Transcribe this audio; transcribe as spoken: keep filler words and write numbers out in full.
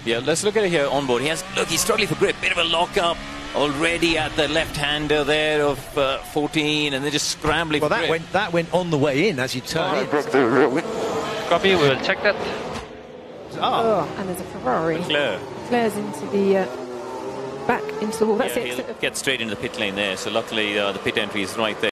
Yeah, let's look at it here on board. He has, look, he's struggling for grip. Bit of a lock-up already at the left-hander there of uh, fourteen, and they're just scrambling well, for that grip. went that went on the way in as you turn in. Copy, we will check that. Oh. Oh, and there's a Ferrari. Leclerc. Leclerc's into the uh, back into the wall. That's Yeah, it. he'll get straight into the pit lane there. So luckily uh, the pit entry is right there.